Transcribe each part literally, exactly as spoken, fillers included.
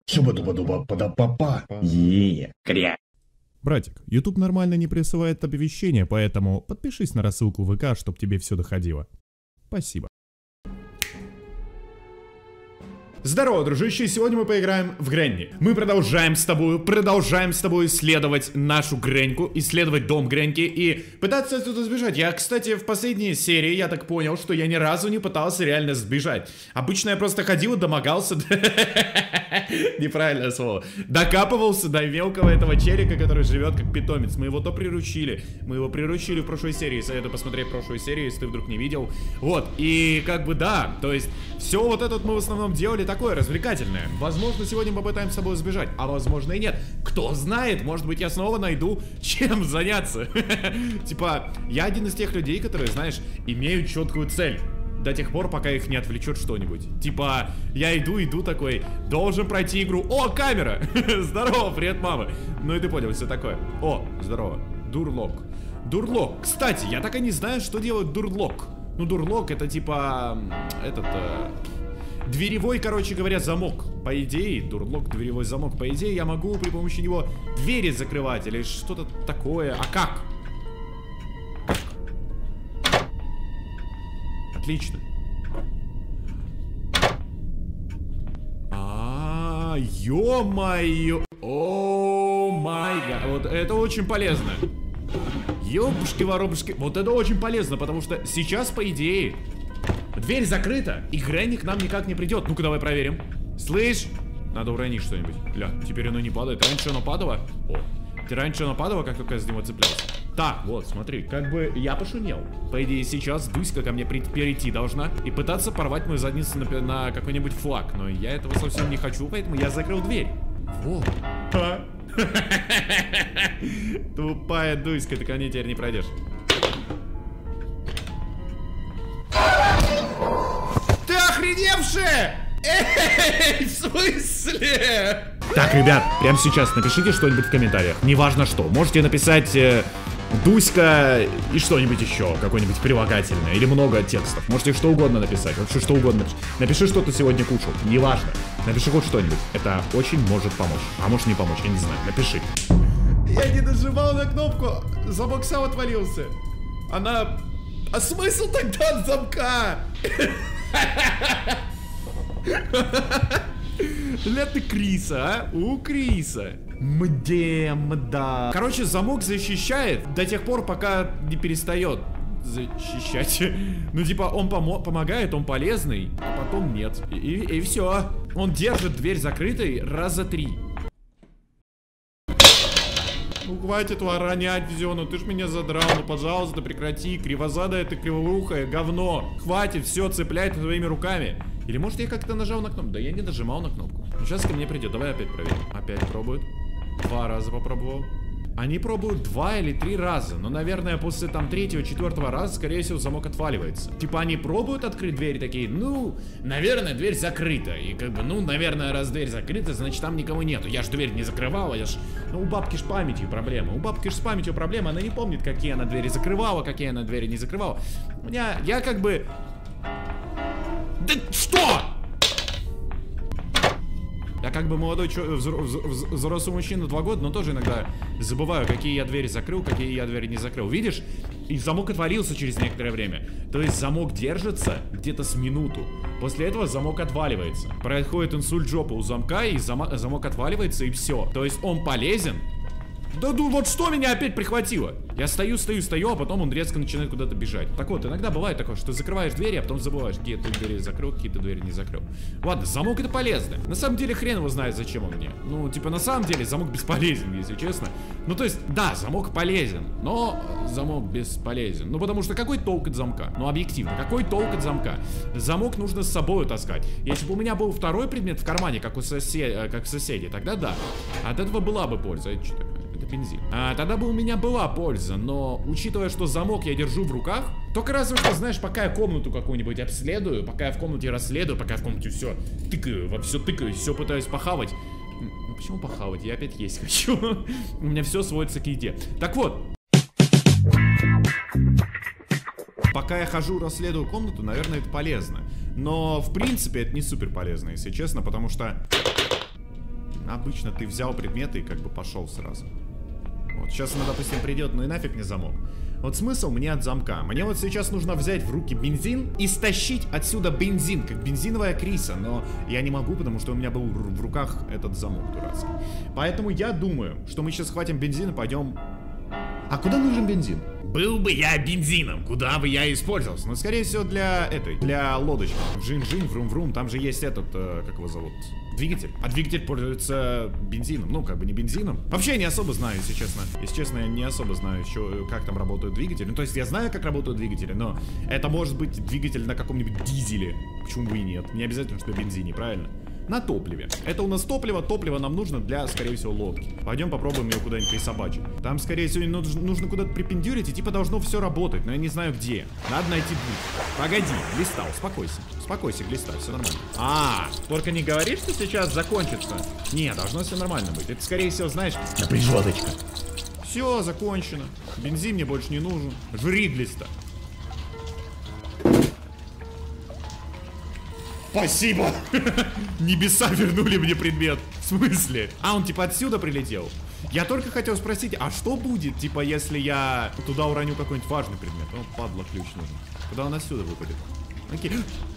Шуба-дуба-дуба-пада-папа. Еее, кря. Братик, YouTube нормально не присылает оповещения, поэтому подпишись на рассылку в ВК, чтобы тебе все доходило. Спасибо. Здорово, дружище, сегодня мы поиграем в Гренни. Мы продолжаем с тобой, продолжаем с тобой исследовать нашу Греньку, исследовать дом Греньки и пытаться отсюда сбежать. Я, кстати, в последней серии, я так понял, что я ни разу не пытался реально сбежать. Обычно я просто ходил и домогался, неправильное слово, докапывался до мелкого этого челика, который живет как питомец. Мы его то приручили, мы его приручили в прошлой серии, советую посмотреть прошлую серию, если ты вдруг не видел. Вот, и как бы да, то есть все вот это мы в основном делали такое развлекательное. Возможно, сегодня мы попытаемся с собой сбежать, а возможно и нет. Кто знает, может быть, я снова найду чем заняться. Типа, я один из тех людей, которые, знаешь, имеют четкую цель. До тех пор, пока их не отвлечет что-нибудь. Типа, я иду, иду такой, должен пройти игру. О, камера! Здорово, привет, мама. Ну и ты понял, все такое. О, здорово. Дурлок. Дурлок. Кстати, я так и не знаю, что делает дурлок. Ну, дурлок это типа... Этот... Дверевой, короче говоря, замок. По идее, дурлок, дверевой замок. По идее, я могу при помощи него двери закрывать или что-то такое. А как? Отлично. А, ё-моё. О май гад. Вот это очень полезно. Ёбушки-воробушки. Вот это очень полезно, потому что сейчас, по идее, дверь закрыта, и Гренни к нам никак не придет. Ну-ка, давай проверим. Слышь? Надо уронить что-нибудь. Ля, теперь оно не падает. Раньше оно падало. О, раньше оно падало, как только я с него цеплялся. Так, вот, смотри, как бы я пошумел. По идее, сейчас Дуська ко мне перейти должна и пытаться порвать мою задницу на, на какой-нибудь флаг. Но я этого совсем не хочу, поэтому я закрыл дверь. Вот. Тупая Дуська, ты ко мне теперь не пройдешь. Ты охреневшая! Эй, в смысле? Так, ребят, прямо сейчас напишите что-нибудь в комментариях. Неважно что. Можете написать э, Дуська и что-нибудь еще, какое-нибудь прилагательное. Или много текстов. Можете что угодно написать. Вообще что угодно. Напиши, что ты сегодня кушал. Неважно. Напиши хоть что-нибудь. Это очень может помочь. А может не помочь, я не знаю. Напиши. Я не нажимал на кнопку. Замок сам отвалился. Она... А смысл тогда от замка? Ля ты Криса, а? У Криса. Мде, мда. Короче, замок защищает до тех пор, пока не перестает защищать. Ну, типа, он помо помогает, он полезный, а потом нет. И, и, и все. Он держит дверь закрытой раза три. Ну, хватит воронять все, ну ты ж меня задрал, ну пожалуйста, прекрати, кривозадое ты криворухое говно. Хватит, все, цепляй твоими руками. Или может я как-то нажал на кнопку? Да я не нажимал на кнопку. Сейчас ко мне придет, давай опять проверим. Опять пробуют. Два раза попробовал. Они пробуют два или три раза, но, наверное, после там третьего, четвертого раза, скорее всего, замок отваливается. Типа они пробуют открыть дверь, такие, ну, наверное, дверь закрыта. И как бы, ну, наверное, раз дверь закрыта, значит, там никого нету. Я ж дверь не закрывала, я ж... Ну, у бабки ж с памятью проблема. У бабки ж с памятью проблема, она не помнит, какие она двери закрывала, какие она двери не закрывала. У меня, я как бы... Да что? Я как бы молодой чё, взрослый мужчина, два года, но тоже иногда забываю, какие я двери закрыл, какие я двери не закрыл. Видишь? И замок отвалился через некоторое время. То есть замок держится где-то с минуту. После этого замок отваливается. Происходит инсульт жопы у замка, и зам замок отваливается, и все. То есть он полезен. Да ну вот что меня опять прихватило? Я стою, стою, стою, а потом он резко начинает куда-то бежать. Так вот, иногда бывает такое, что закрываешь двери, а потом забываешь, какие ты двери закрыл, какие ты двери не закрыл. Ладно, замок это полезно. На самом деле хрен его знает, зачем он мне. Ну, типа, на самом деле замок бесполезен, если честно. Ну, то есть, да, замок полезен, но замок бесполезен. Ну, потому что какой толк от замка? Ну, объективно, какой толк от замка? Замок нужно с собой таскать. Если бы у меня был второй предмет в кармане, как у сосед... как соседей, тогда да. От этого была бы польза. Это что такое? Бензин. А, тогда бы у меня была польза, но учитывая, что замок я держу в руках, только разве что, знаешь, пока я комнату какую-нибудь обследую, пока я в комнате расследую, пока я в комнате все тыкаю, во все тыкаю, все пытаюсь похавать. Ну почему похавать? Я опять есть хочу. У меня все сводится к еде. Так вот. Пока я хожу, расследую комнату, наверное, это полезно. Но, в принципе, это не супер полезно, если честно, потому что... Обычно ты взял предметы и как бы пошел сразу. Вот сейчас она, допустим, придет, ну и нафиг не замок. Вот смысл мне от замка. Мне вот сейчас нужно взять в руки бензин и стащить отсюда бензин, как бензиновая криса. Но я не могу, потому что у меня был в руках этот замок дурацкий. Поэтому я думаю, что мы сейчас хватим бензин и пойдем... А куда нужен бензин? Был бы я бензином, куда бы я использовался? Ну, скорее всего, для этой, для лодочки. Жин-жин, врум-врум, там же есть этот, э, как его зовут? Двигатель. А двигатель пользуется бензином. Ну, как бы не бензином. Вообще, я не особо знаю, если честно. Если честно, я не особо знаю, что, как там работают двигатели. Ну, то есть, я знаю, как работают двигатели, но это может быть двигатель на каком-нибудь дизеле. Почему бы и нет? Не обязательно, что на бензине, правильно? На топливе. Это у нас топливо. Топливо нам нужно для, скорее всего, лодки. Пойдем попробуем ее куда-нибудь присобачить. Там, скорее всего, нужно куда-то припендюрить, и типа должно все работать, но я не знаю где. Надо найти путь. Погоди, Глиста, успокойся. Успокойся, Глиста, все нормально. А, только не говори, что сейчас закончится. Не, должно все нормально быть. Это, скорее всего, знаешь... Напряженочка. Все, закончено. Бензин мне больше не нужен. Жри, Глиста. Спасибо! Небеса вернули мне предмет. В смысле? А, он типа отсюда прилетел? Я только хотел спросить, а что будет, типа, если я туда уроню какой-нибудь важный предмет? Ну, падла, ключ нужен. Куда он отсюда выпадет? Окей.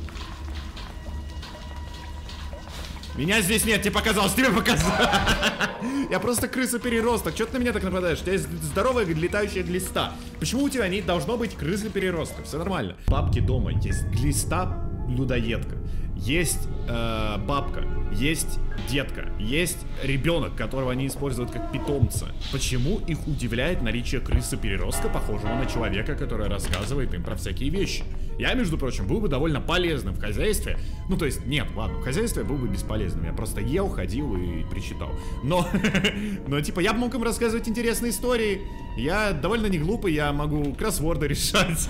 Меня здесь нет, тебе показалось, тебе показалось. Я просто крыса-переросток. Чё ты на меня так нападаешь? У тебя есть здоровая летающая глиста. Почему у тебя не должно быть крысы-переростка? Все нормально. Бабки дома. Есть глиста-людоедка. Есть э, бабка, есть детка, есть ребенок, которого они используют как питомца. Почему их удивляет наличие крысы-переростка, похожего на человека, который рассказывает им про всякие вещи? Я, между прочим, был бы довольно полезным в хозяйстве. Ну, то есть, нет, ладно, в хозяйстве я был бы бесполезным. Я просто ел, ходил и причитал. Но, но типа, я бы мог им рассказывать интересные истории. Я довольно не глупый, я могу кроссворды решать.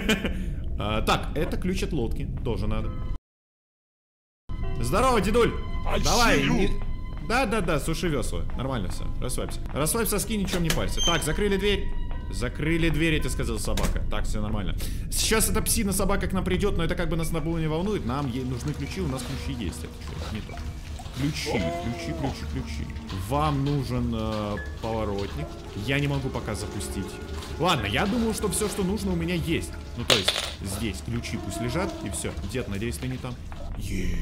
Так, это ключ от лодки, тоже надо. Здорово, дедуль! Давай! Не... Да-да-да, суши весла. Нормально все, расслабься. Расслабь соски, ничем не парься. Так, закрыли дверь. Закрыли дверь, я тебе сказал, собака. Так, все нормально. Сейчас эта псина собака к нам придет, но это как бы нас на не волнует. Нам ей нужны ключи, у нас ключи есть. Это что, это не то. Ключи, ключи, ключи, ключи. Вам нужен э, поворотник. Я не могу пока запустить. Ладно, я думаю, что все, что нужно, у меня есть. Ну, то есть, здесь ключи пусть лежат, и все. Дед, надеюсь, ты не там. Еее.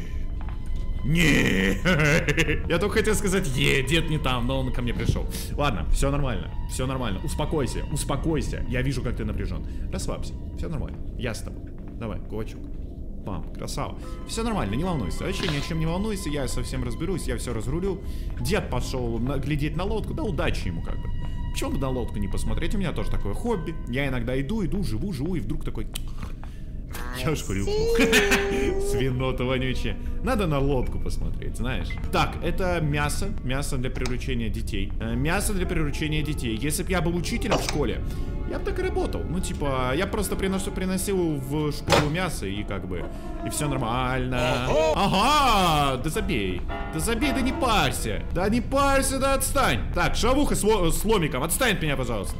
Не, я только хотел сказать, е, дед не там, но он ко мне пришел. Ладно, все нормально, все нормально. Успокойся, успокойся. Я вижу, как ты напряжен. Расслабься, все нормально. Я с тобой. Давай, кулачок. Пам, красава. Все нормально, не волнуйся. Вообще ни о чем не волнуйся, я совсем разберусь, я все разрулю. Дед пошел на, глядеть на лодку, да удачи ему как бы. Почему бы на лодку не посмотреть? У меня тоже такое хобби. Я иногда иду, иду, живу, живу, и вдруг такой... Я уж хрюкнул. Свинота вонючая. Надо на лодку посмотреть, знаешь. Так, это мясо. Мясо для приручения детей. э, Мясо для приручения детей. Если бы я был учителем в школе, я бы так и работал. Ну, типа, я просто приношу, приносил в школу мясо, и как бы, и все нормально. Ага, да забей. Да забей, да не парься. Да не парься, да отстань. Так, шавуха с, с ломиком, отстань от меня, пожалуйста.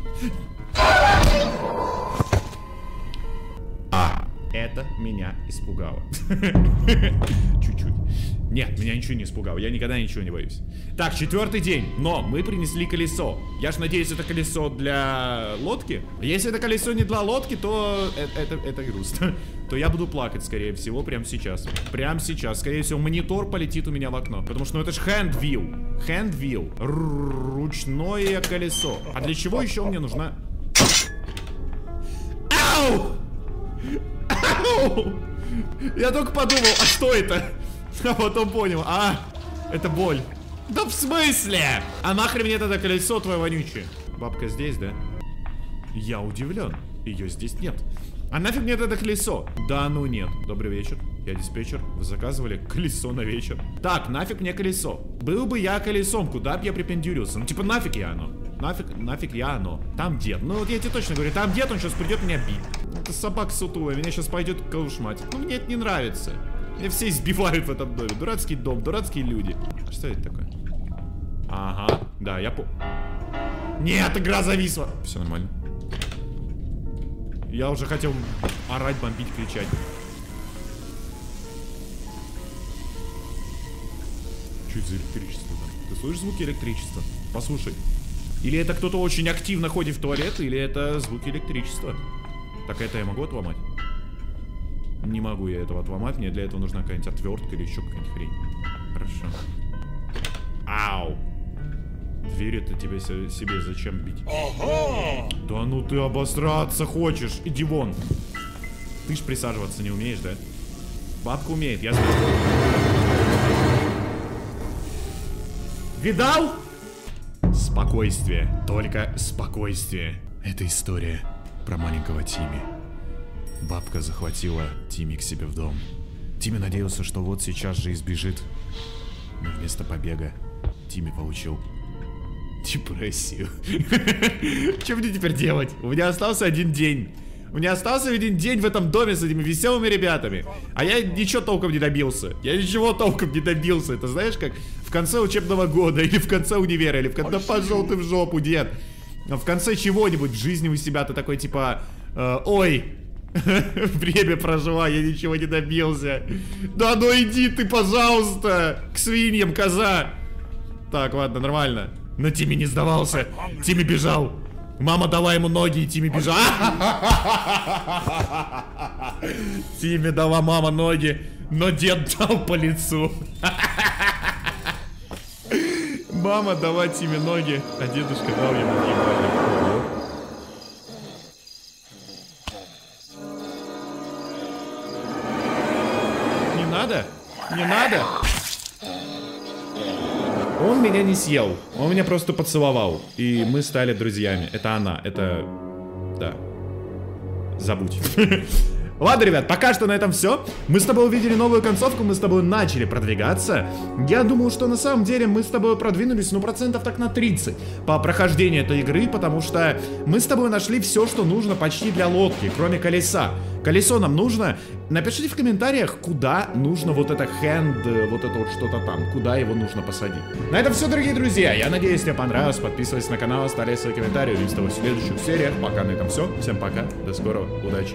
Это меня испугало. Чуть-чуть. Нет, меня ничего не испугало. Я никогда ничего не боюсь. Так, четвертый день. Но мы принесли колесо. Я ж надеюсь, это колесо для лодки. Если это колесо не для лодки, то это, это, это грустно. То я буду плакать, скорее всего, прямо сейчас. Прямо сейчас. Скорее всего, монитор полетит у меня в окно. Потому что ну, это ж hand-wheel. Hand-wheel. Ручное колесо. А для чего еще мне нужна... Ау! Я только подумал, а что это? А потом понял, а, это боль. Да в смысле? А нахрен мне тогда колесо твое вонючее? Бабка здесь, да? Я удивлен, ее здесь нет. А нафиг мне тогда колесо? Да ну нет. Добрый вечер, я диспетчер. Вы заказывали колесо на вечер. Так, нафиг мне колесо. Был бы я колесом, куда бы я припендюрился? Ну типа нафиг я оно. Нафиг, нафиг я оно. Там дед. Ну вот я тебе точно говорю, там дед, он сейчас придет меня бить. Это собака сутулая, меня сейчас пойдет колушмать. Ну мне это не нравится. Меня все избивают в этом доме. Дурацкий дом, дурацкие люди. Что это такое? Ага, да, я по... Нет, игра зависла. Все нормально. Я уже хотел орать, бомбить, кричать. Что это за электричество там? Ты слышишь звуки электричества? Послушай. Или это кто-то очень активно ходит в туалет, или это звуки электричества. Так это я могу отломать? Не могу я этого отломать, мне для этого нужна какая-нибудь отвертка или еще какая-нибудь хрень. Хорошо. Ау! Дверь это тебе себе зачем бить? Ага! Да ну ты обосраться хочешь, иди вон. Ты ж присаживаться не умеешь, да? Бабка умеет, я знаю. Видал? Спокойствие, только спокойствие. Это история про маленького Тимми. Бабка захватила Тимми к себе в дом. Тимми надеялся, что вот сейчас же избежит. Но вместо побега Тимми получил депрессию. Что мне теперь делать? У меня остался один день. У меня остался один день в этом доме с этими веселыми ребятами. А я ничего толком не добился. Я ничего толком не добился. Это знаешь, как в конце учебного года, или в конце универа, или в конце... Да пошел ты в жопу, дед. В конце чего-нибудь в жизни у себя ты такой, типа, э, ой, время прошло, я ничего не добился. Да ну иди ты, пожалуйста, к свиньям, коза. Так, ладно, нормально. Но Тимми не сдавался. Тимми бежал. Мама дала ему ноги, и Тимми бежал. Тимми дала мама ноги, но дед дал по лицу. Мама дала Тимми ноги, а дедушка дал ему ебальник. Не надо? Не надо? Он меня не съел, он меня просто поцеловал, и мы стали друзьями. Это она, это... Да. Забудь. Ладно, ребят, пока что на этом все. Мы с тобой увидели новую концовку, мы с тобой начали продвигаться. Я думал, что на самом деле мы с тобой продвинулись, ну, процентов так на тридцать по прохождению этой игры, потому что мы с тобой нашли все, что нужно почти для лодки, кроме колеса. Колесо нам нужно. Напишите в комментариях, куда нужно вот это hand, вот это вот что-то там, куда его нужно посадить. На этом все, дорогие друзья. Я надеюсь, тебе понравилось. Подписывайся на канал, оставляй свои комментарии. Увидимся с тобой в следующих сериях. Пока на этом все. Всем пока. До скорого. Удачи.